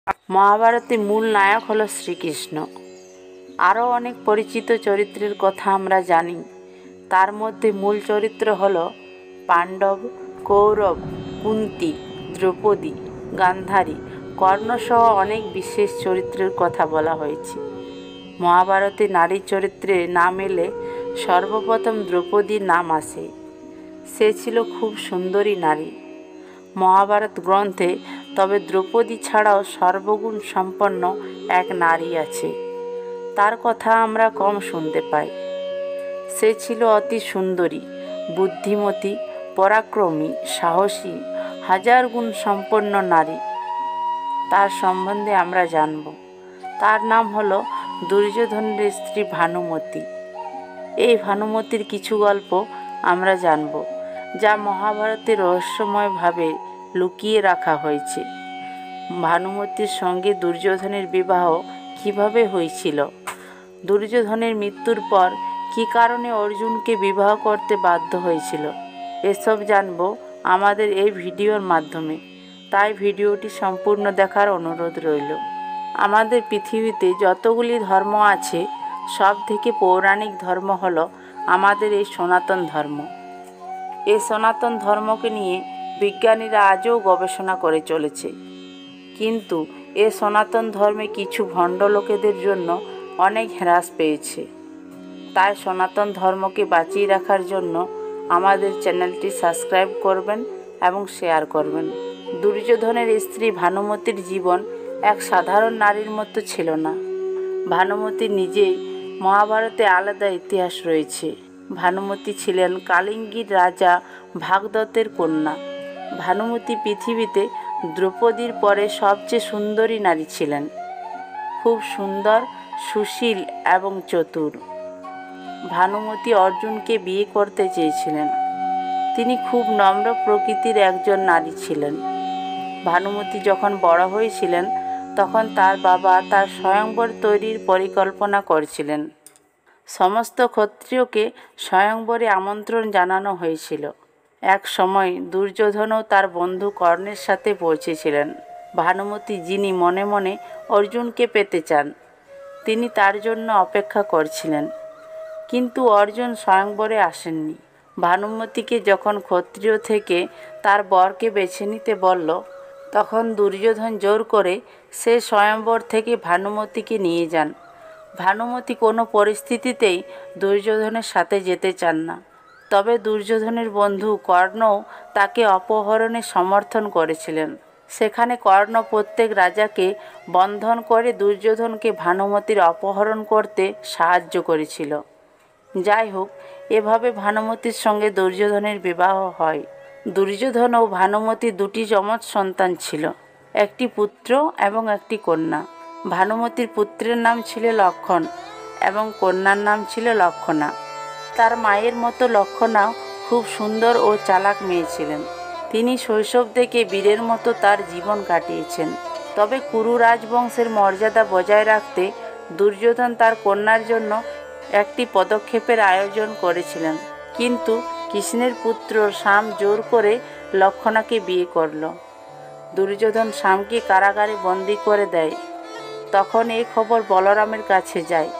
মহাভারতে মূল নায়ক হলো শ্রীকৃষ্ণ। আরও অনেক পরিচিত চরিত্রের কথা আমরা জানি। তার মধ্যে মূল চরিত্র হলো পাণ্ডব, কৌরব, কুন্তী, দ্রৌপদী, গান্ধারী, কর্ণসহ অনেক বিশেষ চরিত্রের কথা বলা হয়েছে। মহাভারতে নারী চরিত্রে নাম এলে সর্বপ্রথম দ্রৌপদীর নাম আসে। সে ছিল খুব সুন্দরী নারী মহাভারত গ্রন্থে। তবে দ্রৌপদী ছাড়াও সর্বগুণ সম্পন্ন এক নারী আছে, তার কথা আমরা কম শুনতে পাই। সে ছিল অতি সুন্দরী, বুদ্ধিমতী, পরাক্রমী, সাহসী, হাজার গুণ সম্পন্ন নারী। তার সম্বন্ধে আমরা জানব। তার নাম হলো দুর্যোধনের স্ত্রী ভানুমতী। এই ভানুমতীর কিছু গল্প আমরা জানব, যা মহাভারতে রহস্যময়ভাবে লুকিয়ে রাখা হয়েছে। ভানুমতীর সঙ্গে দুর্যোধনের বিবাহ কিভাবে হয়েছিল, দুর্যোধনের মৃত্যুর পর কী কারণে অর্জুনকে বিবাহ করতে বাধ্য হয়েছিল, এসব জানব আমাদের এই ভিডিওর মাধ্যমে। তাই ভিডিওটি সম্পূর্ণ দেখার অনুরোধ রইল। আমাদের পৃথিবীতে যতগুলি ধর্ম আছে, সব থেকে পৌরাণিক ধর্ম হলো আমাদের এই সনাতন ধর্ম। এই সনাতন ধর্মকে নিয়ে বিজ্ঞানীরা আজও গবেষণা করে চলেছে। কিন্তু এ সনাতন ধর্মে কিছু ভণ্ড লোকেদের জন্য অনেক হ্রাস পেয়েছে। তাই সনাতন ধর্মকে বাঁচিয়ে রাখার জন্য আমাদের চ্যানেলটি সাবস্ক্রাইব করবেন এবং শেয়ার করবেন। দুর্যোধনের স্ত্রী ভানুমতীর জীবন এক সাধারণ নারীর মতো ছিল না। ভানুমতীর নিজেই মহাভারতে আলাদা ইতিহাস রয়েছে। ভানুমতী ছিলেন কালিঙ্গীর রাজা ভাগদত্তের কন্যা। ভানুমতী পৃথিবীতে দ্রৌপদীর পরে সবচেয়ে সুন্দরী নারী ছিলেন। খুব সুন্দর, সুশীল এবং চতুর। ভানুমতী অর্জুনকে বিয়ে করতে চেয়েছিলেন। তিনি খুব নম্র প্রকৃতির একজন নারী ছিলেন। ভানুমতী যখন বড় হয়েছিলেন, তখন তার বাবা তার স্বয়ংবর তৈরির পরিকল্পনা করছিলেন। সমস্ত ক্ষত্রিয়কে স্বয়ংবরে আমন্ত্রণ জানানো হয়েছিল। এক সময় দুর্যোধনও তার বন্ধু কর্ণের সাথে পৌঁছেছিলেন। ভানুমতী, যিনি মনে মনে অর্জুনকে পেতে চান, তিনি তার জন্য অপেক্ষা করছিলেন। কিন্তু অর্জুন স্বয়ংবরে আসেননি। ভানুমতীকে যখন ক্ষত্রিয় থেকে তার বরকে বেছে নিতে বলল, তখন দুর্যোধন জোর করে সে স্বয়ংবর থেকে ভানুমতীকে নিয়ে যান। ভানুমতী কোনো পরিস্থিতিতেই দুর্যোধনের সাথে যেতে চান না। তবে দুর্যোধনের বন্ধু কর্ণও তাকে অপহরণে সমর্থন করেছিলেন। সেখানে কর্ণ প্রত্যেক রাজাকে বন্ধন করে দুর্যোধনকে ভানুমতীর অপহরণ করতে সাহায্য করেছিল। যাই হোক, এভাবে ভানুমতীর সঙ্গে দুর্যোধনের বিবাহ হয়। দুর্যোধন ও ভানুমতীর দুটি যমজ সন্তান ছিল, একটি পুত্র এবং একটি কন্যা। ভানুমতীর পুত্রের নাম ছিল লক্ষণ এবং কন্যার নাম ছিল লক্ষণা। তার মায়ের মতো লক্ষণাও খুব সুন্দর ও চালাক মেয়ে ছিলেন। তিনি শৈশব থেকে বীরের মতো তার জীবন কাটিয়েছেন। তবে কুরু রাজবংশের মর্যাদা বজায় রাখতে দুর্যোধন তার কন্যার জন্য একটি পদক্ষেপের আয়োজন করেছিলেন। কিন্তু কৃষ্ণের পুত্র শাম জোর করে লক্ষণাকে বিয়ে করল। দুর্যোধন শামকে কারাগারে বন্দী করে দেয়। তখন এই খবর বলরামের কাছে যায়।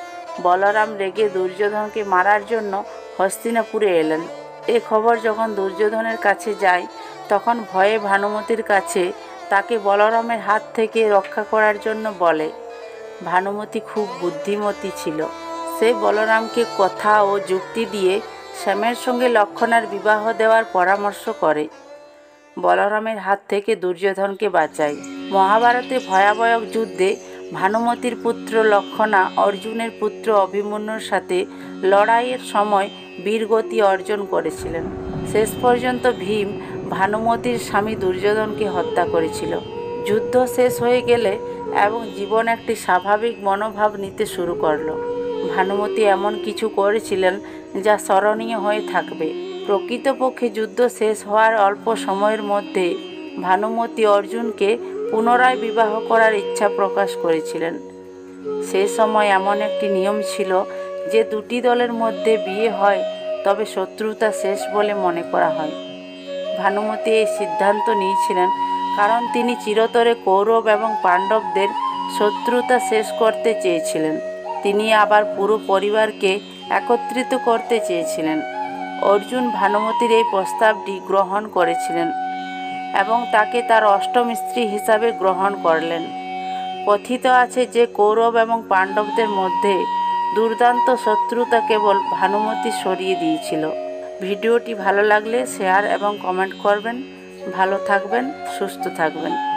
বলরাম রেগে দুর্যোধনকে মারার জন্য হস্তিনাপুরে এলেন। এ খবর যখন দুর্যোধনের কাছে যায়, তখন ভয়ে ভানুমতীর কাছে তাকে বলরামের হাত থেকে রক্ষা করার জন্য বলে। ভানুমতী খুব বুদ্ধিমতী ছিল। সে বলরামকে কথা ও যুক্তি দিয়ে শ্যামের সঙ্গে লক্ষণার বিবাহ দেওয়ার পরামর্শ করে। বলরামের হাত থেকে দুর্যোধনকে বাঁচায়। মহাভারতে ভয়াবহ যুদ্ধে ভানুমতীর পুত্র লক্ষণা অর্জুনের পুত্র অভিমন্যুর সাথে লড়াইয়ের সময় বীরগতি অর্জন করেছিলেন। শেষ পর্যন্ত ভীম ভানুমতীর স্বামী দুর্যোধনকে হত্যা করেছিল। যুদ্ধ শেষ হয়ে গেলে এবং জীবন একটি স্বাভাবিক মনোভাব নিতে শুরু করল। ভানুমতী এমন কিছু করেছিলেন যা স্মরণীয় হয়ে থাকবে। প্রকৃতপক্ষে যুদ্ধ শেষ হওয়ার অল্প সময়ের মধ্যে ভানুমতী অর্জুনকে পুনরায় বিবাহ করার ইচ্ছা প্রকাশ করেছিলেন। সে সময় এমন একটি নিয়ম ছিল যে দুটি দলের মধ্যে বিয়ে হয় তবে শত্রুতা শেষ বলে মনে করা হয়। ভানুমতী এই সিদ্ধান্ত নিয়েছিলেন কারণ তিনি চিরতরে কৌরব এবং পাণ্ডবদের শত্রুতা শেষ করতে চেয়েছিলেন। তিনি আবার পুরো পরিবারকে একত্রিত করতে চেয়েছিলেন। অর্জুন ভানুমতির এই প্রস্তাবটি গ্রহণ করেছিলেন এবং তাকে তার অষ্টম স্ত্রী হিসাবে গ্রহণ করলেন। কথিত আছে যে কৌরব এবং পাণ্ডবদের মধ্যে দুর্দান্ত শত্রুতা কেবল ভানুমতি সরিয়ে দিয়েছিল। ভিডিওটি ভালো লাগলে শেয়ার এবং কমেন্ট করবেন। ভালো থাকবেন, সুস্থ থাকবেন।